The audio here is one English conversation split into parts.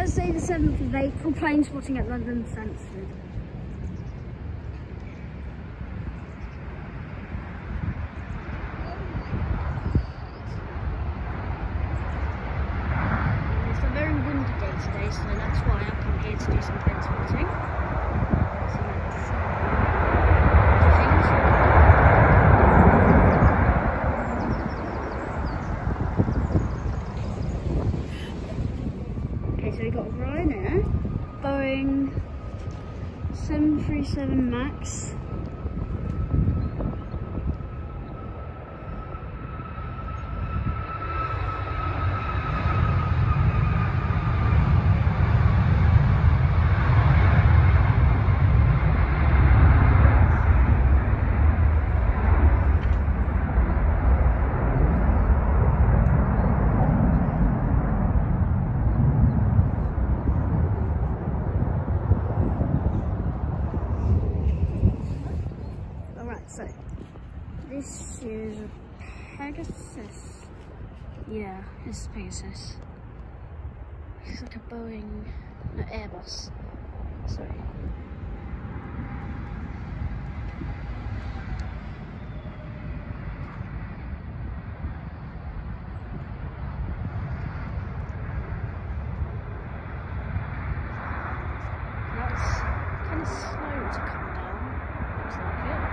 Thursday the 7th of April, plane spotting at London Stansted. It's a very windy day today, so that's why I've come here to do some plane spotting. So we got Ryanair, Boeing 737 MAX, so this is a Pegasus. Yeah, this is Pegasus. It's like a Boeing, no, Airbus. Sorry. That's kind of slow to come down. Looks like it.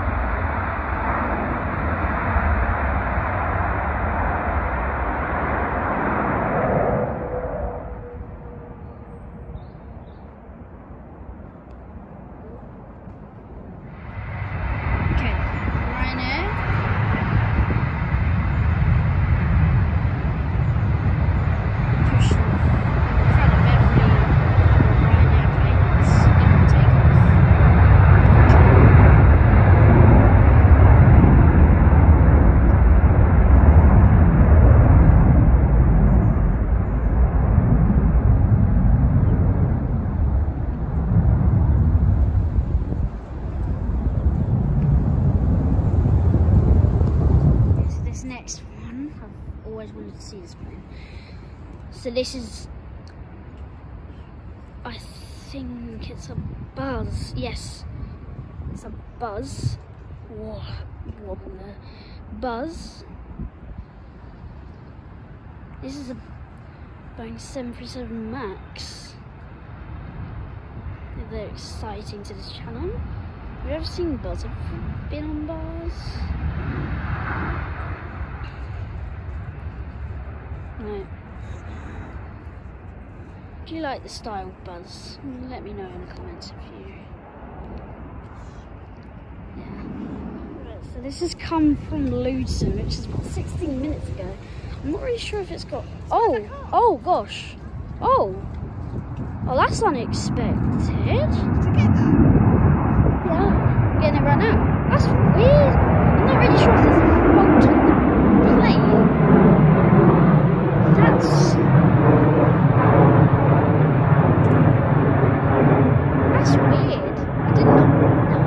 Next one, I've always wanted to see this plane. So this is, I think it's a Buzz. Yes, it's a Buzz. Whoa, wobbler. Buzz. This is a Boeing 737 MAX. They're exciting to this channel. Have you ever seen Buzz? Have you been on Buzz? No. Do you like the style Buzz? Let me know in the comments if you... Yeah. Right, so this has come from Luton, which is about 16 minutes ago. I'm not really sure if it's got... Oh gosh. Oh, that's unexpected. Yeah, I'm getting it right now. That's weird. I'm not really sure if there's a fault on the plane. That's weird. I did not know.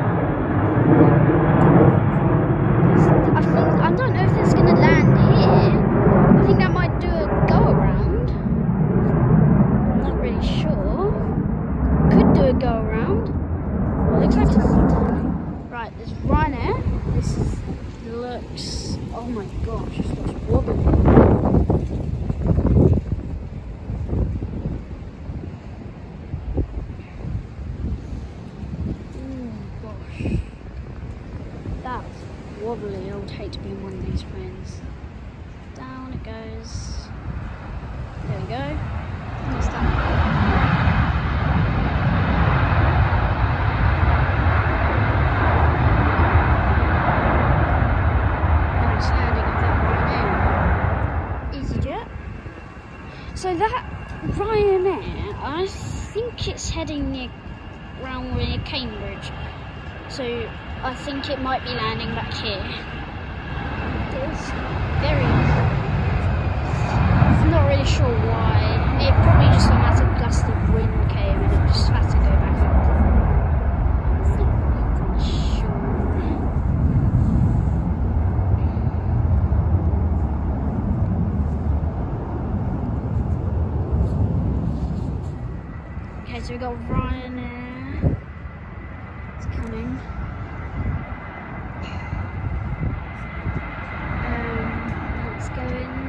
I don't know if it's going to land here. I think that might do a go around. I'm not really sure. Could do a go around. Well, looks like it's right. There's Ryanair. This looks. Oh my gosh, it's looks wobbly. Wobbly. I would hate to be in one of these planes. Down it goes. There we go. It's done. Now it's landing at that Ryanair. EasyJet. So that Ryanair, I think it's heading around near Cambridge. So I think it might be landing back here. It's very... I'm not really sure why. It probably just a massive gust of wind came and it just had to go back up. I'm not sure. Okay, so we got Ryanair. It's coming. Let's go in.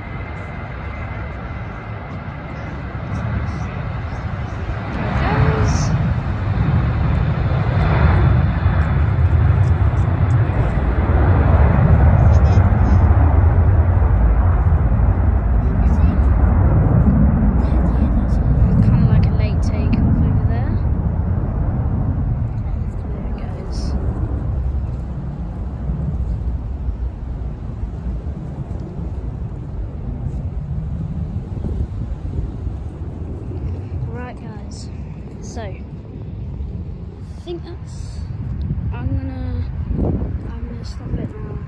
So, I think that's, I'm gonna stop it now.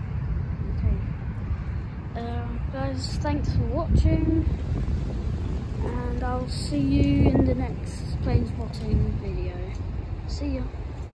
Okay. Guys, thanks for watching, and I'll see you in the next plane spotting video. See ya.